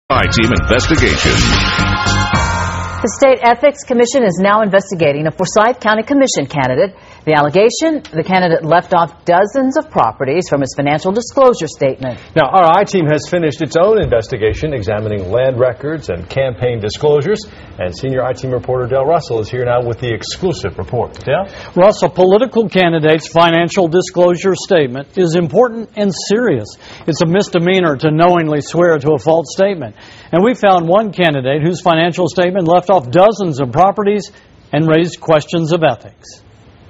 Team investigation. The State Ethics Commission is now investigating a Forsyth County Commission candidate. The allegation, the candidate left off dozens of properties from his financial disclosure statement. Now, our I-Team has finished its own investigation examining land records and campaign disclosures. And senior I-Team reporter Dale Russell is here now with the exclusive report. Dale? Russ, a political candidate's financial disclosure statement is important and serious. It's a misdemeanor to knowingly swear to a false statement. And we found one candidate whose financial statement left off dozens of properties and raised questions of ethics.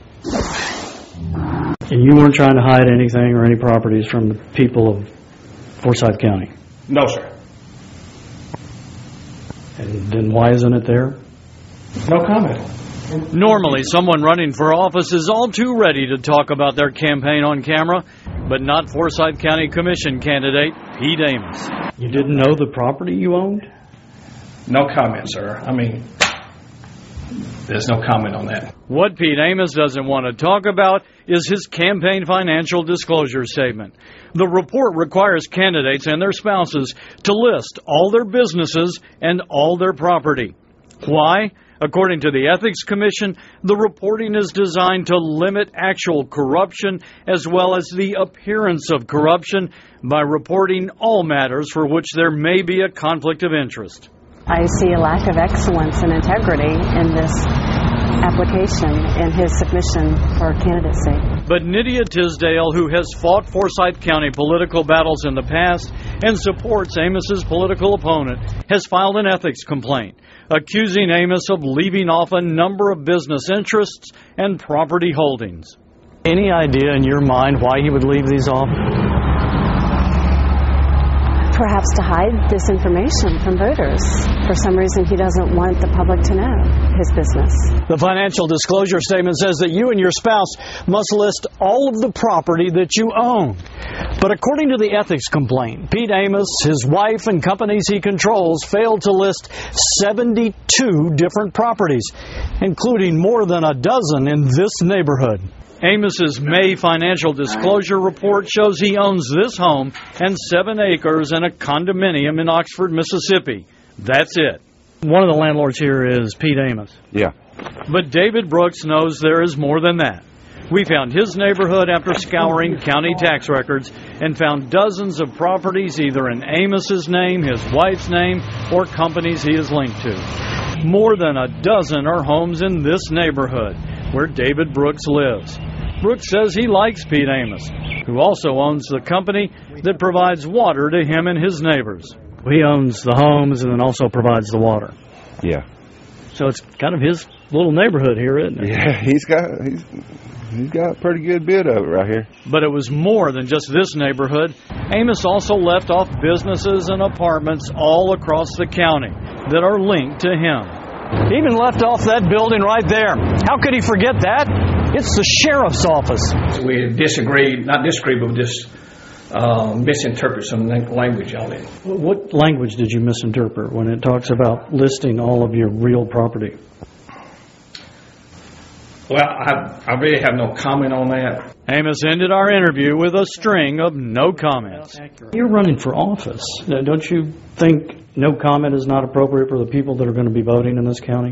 And you weren't trying to hide anything or any properties from the people of Forsyth County? No, sir. And then why isn't it there? No comment. Normally, someone running for office is all too ready to talk about their campaign on camera, but not Forsyth County Commission candidate Pete Amos. You didn't know the property you owned? No comment, sir. I mean, there's no comment on that. What Pete Amos doesn't want to talk about is his campaign financial disclosure statement. The report requires candidates and their spouses to list all their businesses and all their property. Why? According to the Ethics Commission, the reporting is designed to limit actual corruption as well as the appearance of corruption by reporting all matters for which there may be a conflict of interest. I see a lack of excellence and integrity in this application and his submission for candidacy. But Nydia Tisdale, who has fought Forsyth County political battles in the past and supports Amos's political opponent, has filed an ethics complaint accusing Amos of leaving off a number of business interests and property holdings. Any idea in your mind why he would leave these off? Perhaps to hide this information from voters. For some reason, he doesn't want the public to know his business. The financial disclosure statement says that you and your spouse must list all of the property that you own. But according to the ethics complaint, Pete Amos, his wife, and companies he controls failed to list 72 different properties, including more than a dozen in this neighborhood. Amos's May financial disclosure report shows he owns this home and 7 acres and a condominium in Oxford, Mississippi. That's it. One of the landlords here is Pete Amos. Yeah. But David Brooks knows there is more than that. We found his neighborhood after scouring county tax records and found dozens of properties either in Amos's name, his wife's name, or companies he is linked to. More than a dozen are homes in this neighborhood where David Brooks lives. Brooks says he likes Pete Amos, who also owns the company that provides water to him and his neighbors. He owns the homes and then also provides the water. Yeah. So it's kind of his little neighborhood here, isn't it? Yeah, he's got a pretty good bit of it right here. But it was more than just this neighborhood. Amos also left off businesses and apartments all across the county that are linked to him. He even left off that building right there. How could he forget that? It's the sheriff's office. We not disagree, but just misinterpret some language on it. What language did you misinterpret when it talks about listing all of your real property? Well, I really have no comment on that. Amos ended our interview with a string of no comments. You're running for office. Don't you think no comment is not appropriate for the people that are going to be voting in this county?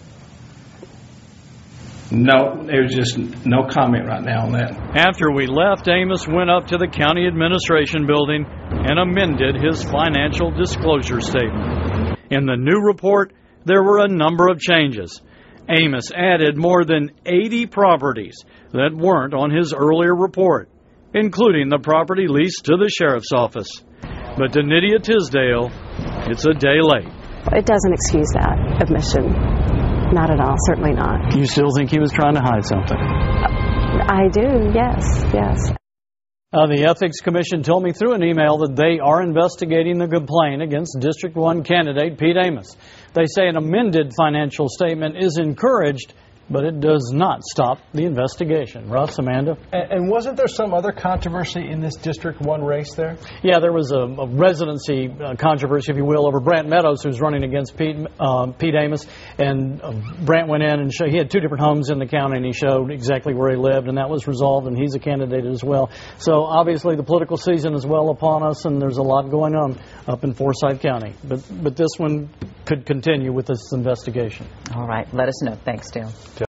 No, there's just no comment right now on that. After we left, Amos went up to the county administration building and amended his financial disclosure statement. In the new report, there were a number of changes. Amos added more than 80 properties that weren't on his earlier report, including the property leased to the sheriff's office. But to Nydia Tisdale, it's a day late. It doesn't excuse that omission. Not at all, certainly not. You still think he was trying to hide something? I do, yes. The Ethics Commission told me through an email that they are investigating the complaint against District 1 candidate Pete Amos. They say an amended financial statement is encouraged but it does not stop the investigation. Russ, Amanda? And wasn't there some other controversy in this District 1 race there? Yeah, there was a residency controversy, if you will, over Brant Meadows, who's running against Pete Amos. And Brant went in and he had two different homes in the county, and he showed exactly where he lived, and that was resolved, and he's a candidate as well. So obviously the political season is well upon us, and there's a lot going on up in Forsyth County. But this one could continue with this investigation. All right. Let us know. Thanks, Dale.